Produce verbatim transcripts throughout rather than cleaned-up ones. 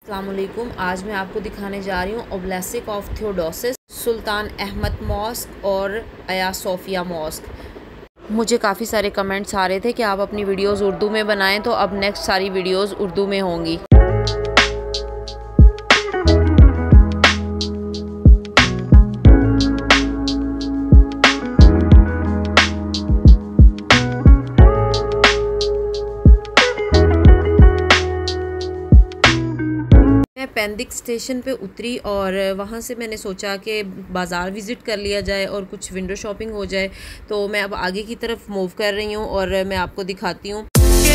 अस्सलामुअलैकुम। आज मैं आपको दिखाने जा रही हूँ obelisk of Theodosius, Sultan Ahmed mosque और आया सोफिया मॉस्क। मुझे काफ़ी सारे कमेंट्स आ रहे थे कि आप अपनी वीडियोस उर्दू में बनाएं, तो अब नेक्स्ट सारी वीडियोस उर्दू में होंगी। मैं पेंदिक स्टेशन पे उतरी और वहाँ से मैंने सोचा कि बाज़ार विज़िट कर लिया जाए और कुछ विंडो शॉपिंग हो जाए। तो मैं अब आगे की तरफ मूव कर रही हूँ और मैं आपको दिखाती हूँ।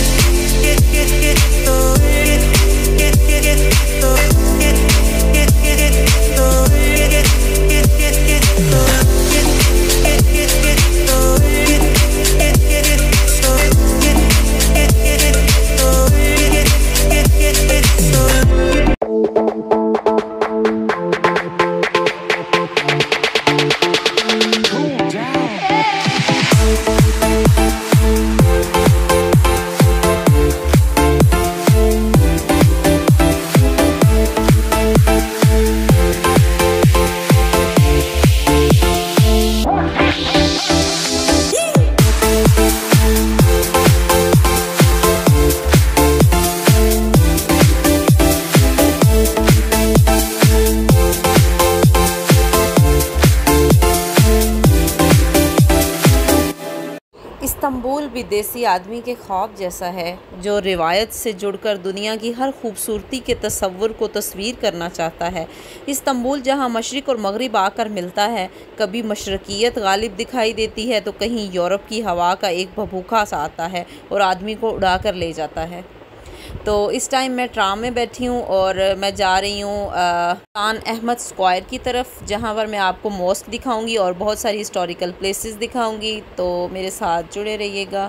इस्तांबुल विदेशी आदमी के ख्वाब जैसा है, जो रिवायत से जुड़कर दुनिया की हर खूबसूरती के तस्वुर को तस्वीर करना चाहता है। इस्तांबुल जहां मशरिक़ और मगरिब आकर मिलता है, कभी मशरक़ियत गालिब दिखाई देती है तो कहीं यूरोप की हवा का एक भभूका सा आता है और आदमी को उड़ा कर ले जाता है। तो इस टाइम मैं ट्राम में बैठी हूँ और मैं जा रही हूँ सुल्तान अहमद स्क्वायर की तरफ, जहाँ पर मैं आपको मॉस्क दिखाऊंगी और बहुत सारी हिस्टोरिकल प्लेसेस दिखाऊंगी। तो मेरे साथ जुड़े रहिएगा।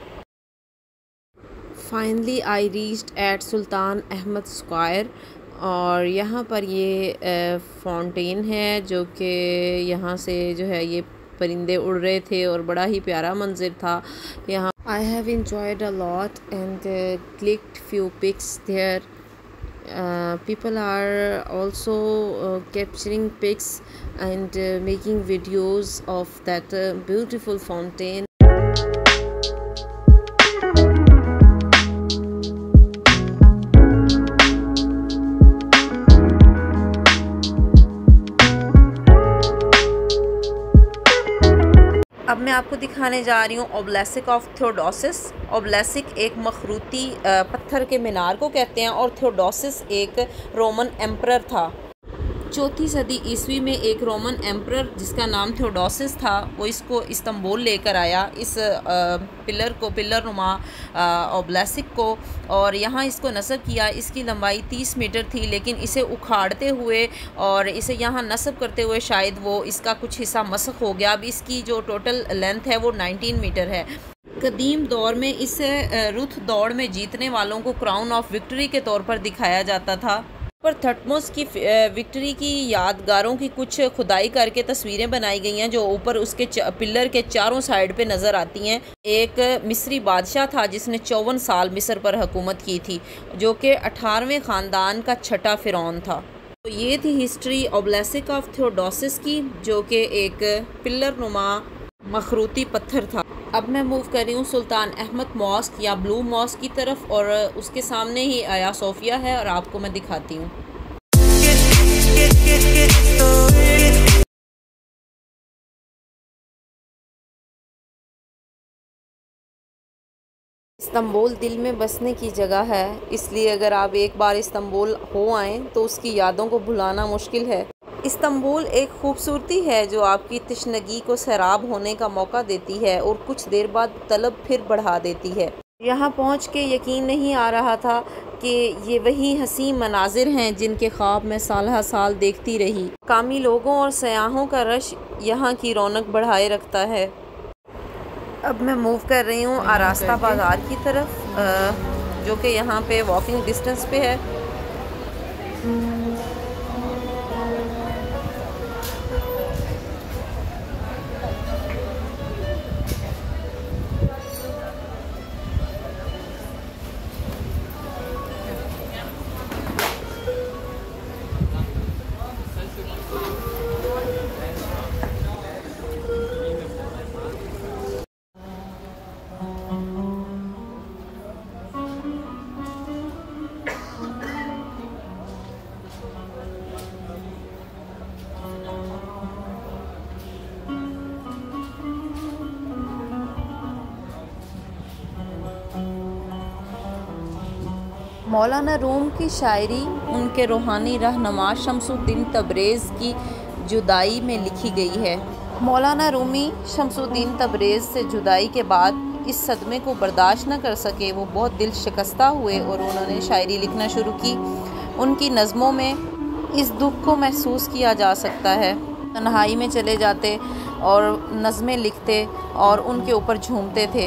Finally I reached at Sultan Ahmed square और यहाँ पर ये फाउंटेन है, जो कि यहाँ से जो है ये परिंदे उड़ रहे थे और बड़ा ही प्यारा मंजर था यहाँ। I have enjoyed a lot and uh, clicked few pics there. Uh, people are also uh, capturing pics and uh, making videos of that uh, beautiful fountain. अब मैं आपको दिखाने जा रही हूँ ओबेलिस्क ऑफ थियोडोसिस। ओबेलिस्क एक मखरूती पत्थर के मीनार को कहते हैं और थियोडोसिस एक रोमन एम्परर था। चौथी सदी ईस्वी में एक रोमन एम्परर जिसका नाम थियोडोसिस था, वो इसको इस्तांबुल लेकर आया, इस पिलर को, पिलर नुमा ओबेलिस्क को, और यहाँ इसको नस्ब किया। इसकी लंबाई तीस मीटर थी, लेकिन इसे उखाड़ते हुए और इसे यहाँ नस्ब करते हुए शायद वो इसका कुछ हिस्सा मसख हो गया। अब इसकी जो टोटल लेंथ है वो उन्नीस मीटर है। कदीम दौर में इस रुथ दौड़ में जीतने वालों को क्राउन ऑफ विक्ट्री के तौर पर दिखाया जाता था। पर थटमोस की विक्ट्री की यादगारों की कुछ खुदाई करके तस्वीरें बनाई गई हैं, जो ऊपर उसके पिलर के चारों साइड पे नज़र आती हैं। एक मिस्री बादशाह था जिसने चौवन साल मिस्र पर हुकूमत की थी, जो कि अठारहवें ख़ानदान का छठा फ़िरौन था। तो ये थी हिस्ट्री ओबेलिस्क ऑफ थियोडोसिस की, जो कि एक पिलर नुमा मखरूती पत्थर था। अब मैं मूव कर रही हूँ सुल्तान अहमद मॉस्क या ब्लू मॉस्क की तरफ, और उसके सामने ही आया सोफिया है और आपको मैं दिखाती हूँ। इस्तांबुल दिल में बसने की जगह है, इसलिए अगर आप एक बार इस्तांबुल हो आएँ तो उसकी यादों को भुलाना मुश्किल है। इस्तांबुल एक खूबसूरती है जो आपकी तशनगी को सैराब होने का मौका देती है और कुछ देर बाद तलब फिर बढ़ा देती है। यहाँ पहुँच के यकीन नहीं आ रहा था कि ये वही हसीन मनाजिर हैं जिनके ख्वाब में साल साल देखती रही। कामी लोगों और सयाहों का रश यहाँ की रौनक बढ़ाए रखता है। अब मैं मूव कर रही हूँ आरास्ता बाज़ार की तरफ, जो कि यहाँ पे वॉकिंग डिस्टेंस पे है। मौलाना रूम की शायरी उनके रूहानी रहनुमा शमसुद्दीन तबरेज़ की जुदाई में लिखी गई है। मौलाना रूमी शमसुद्दीन तबरेज़ से जुदाई के बाद इस सदमे को बर्दाश्त न कर सके। वो बहुत दिल शिकस्ता हुए और उन्होंने शायरी लिखना शुरू की। उनकी नज़मों में इस दुख को महसूस किया जा सकता है। तन्हाई में चले जाते और नज़में लिखते और उनके ऊपर झूमते थे।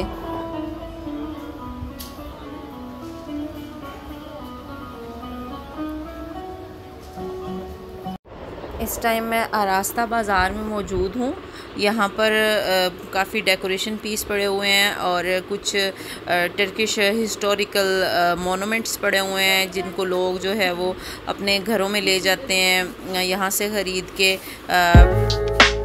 इस टाइम मैं आरास्ता बाज़ार में मौजूद हूँ। यहाँ पर काफ़ी डेकोरेशन पीस पड़े हुए हैं और कुछ टर्किश हिस्टोरिकल मोनूमेंट्स पड़े हुए हैं जिनको लोग जो है वो अपने घरों में ले जाते हैं यहाँ से ख़रीद के। आ,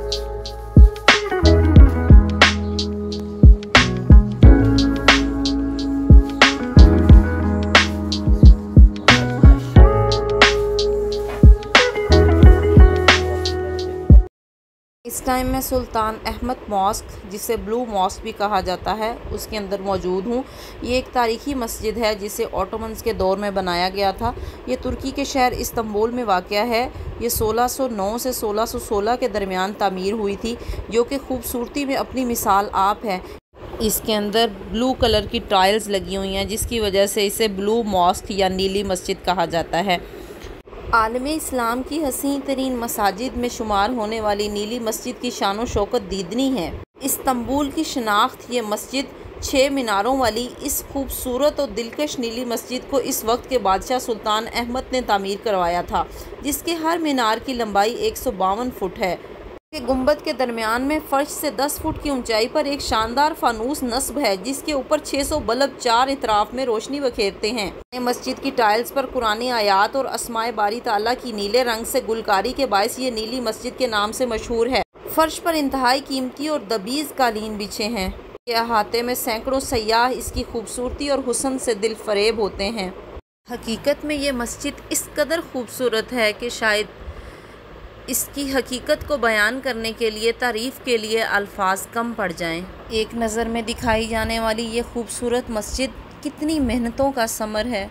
इस टाइम मैं सुल्तान अहमद मॉस्क, जिसे ब्लू मॉस्क भी कहा जाता है, उसके अंदर मौजूद हूँ। ये एक तारीख़ी मस्जिद है जिसे ऑटोमन्स के दौर में बनाया गया था। ये तुर्की के शहर इस्तांबुल में वाक़या है। ये सोलह सौ नौ से सोलह सौ सोलह के दरमियान तामीर हुई थी, जो कि खूबसूरती में अपनी मिसाल आप है। इसके अंदर ब्लू कलर की टाइल्स लगी हुई हैं, जिसकी वजह से इसे ब्लू मॉस्क या नीली मस्जिद कहा जाता है। आलम इस्लाम की हसीन तरीन मसाजिद में शुमार होने वाली नीली मस्जिद की शान शौकत दीदनी है। इस्तांबुल की शनाख्त ये मस्जिद छः मीनारों वाली इस खूबसूरत और दिलकश नीली मस्जिद को इस वक्त के बादशाह सुल्तान अहमद ने तामीर करवाया था, जिसके हर मीनार की लंबाई एक सौ बावन फुट है। के गुंबद के दरमियान में फर्श से दस फुट की ऊंचाई पर एक शानदार फानूस नस्ब है, जिसके ऊपर छह सौ बल्ब चार इतराफ में रोशनी बखेरते हैं। मस्जिद की टाइल्स पर कुरानी आयात और अस्माए बारी ताला की नीले रंग से गुलकारी के बायस ये नीली मस्जिद के नाम से मशहूर है। फर्श पर इंतहाई कीमती और दबीज़ कालीन बिछे हैं। के अहाते में सैकड़ों सयाह इसकी खूबसूरती और हुस्न से दिल फरेब होते हैं। हकीकत में ये मस्जिद इस कदर खूबसूरत है कि शायद इसकी हकीकत को बयान करने के लिए तारीफ़ के लिए अल्फाज कम पड़ जाएं। एक नज़र में दिखाई जाने वाली ये खूबसूरत मस्जिद कितनी मेहनतों का समर है।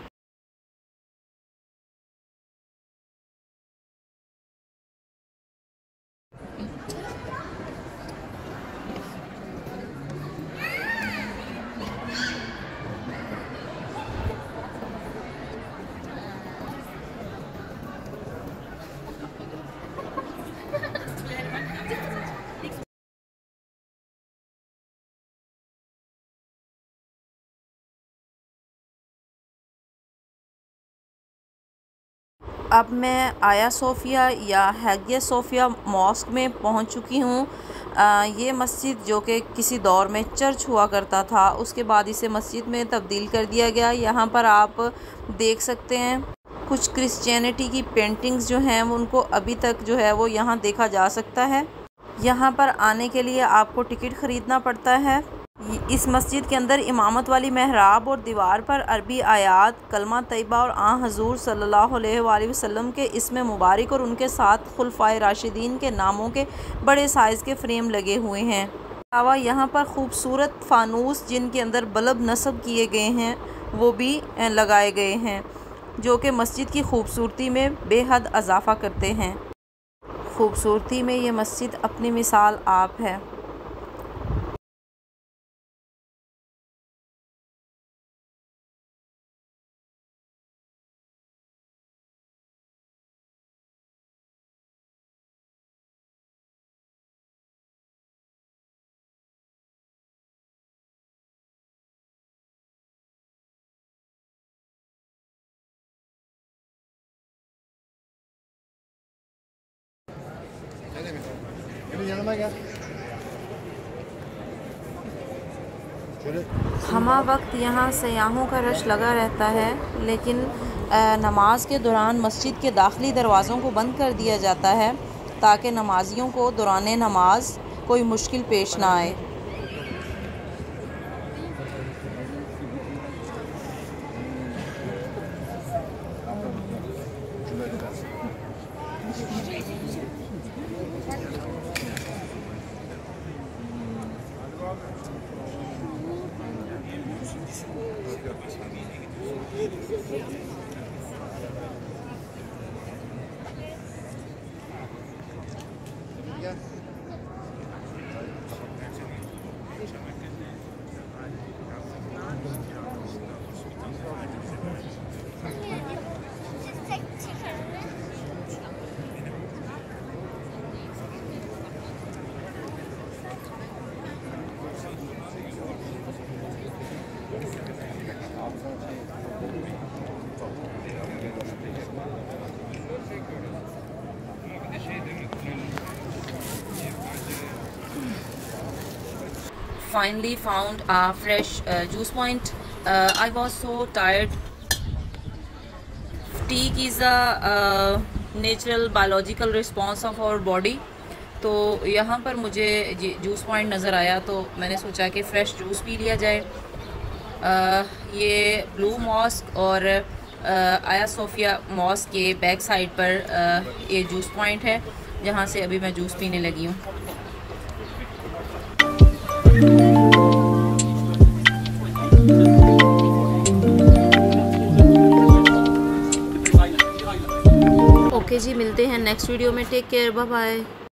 अब मैं आया सोफ़िया या हैगिया सोफ़िया मॉस्क में पहुंच चुकी हूं। ये मस्जिद जो कि किसी दौर में चर्च हुआ करता था, उसके बाद इसे मस्जिद में तब्दील कर दिया गया। यहाँ पर आप देख सकते हैं कुछ क्रिश्चियनिटी की पेंटिंग्स जो हैं उनको अभी तक जो है वो यहाँ देखा जा सकता है। यहाँ पर आने के लिए आपको टिकट ख़रीदना पड़ता है। इस मस्जिद के अंदर इमामत वाली महराब और दीवार पर अरबी आयात, कलमा तैयबा और आ हजूर सल्लल्लाहु अलैहि वसल्लम के इसमें मुबारक और उनके साथ खुलफाए राशिदीन के नामों के बड़े साइज़ के फ्रेम लगे हुए हैं। अलावा यहाँ पर खूबसूरत फानूस जिनके अंदर बल्ब नस्ब किए गए हैं वो भी लगाए गए हैं, जो कि मस्जिद की खूबसूरती में बेहद इजाफ़ा करते हैं। खूबसूरती में ये मस्जिद अपनी मिसाल आप है। हमा वक्त यहाँ सयाहों का रश लगा रहता है, लेकिन नमाज के दौरान मस्जिद के दाखिली दरवाज़ों को बंद कर दिया जाता है ताकि नमाजियों को दौरान नमाज कोई मुश्किल पेश ना आए। Finally found a fresh uh, juice point. uh, I was so tired. Fatigue is a uh, natural biological response of our body. तो यहाँ पर मुझे जूस पॉइंट नज़र आया तो मैंने सोचा कि फ़्रेश जूस पी लिया जाए। आ, ये ब्लू मॉस्क और आया सोफिया मॉस्क के बैक साइड पर आ, ये जूस पॉइंट है जहाँ से अभी मैं जूस पीने लगी हूँ। ओके जी, मिलते हैं नेक्स्ट वीडियो में। Take care, bye bye.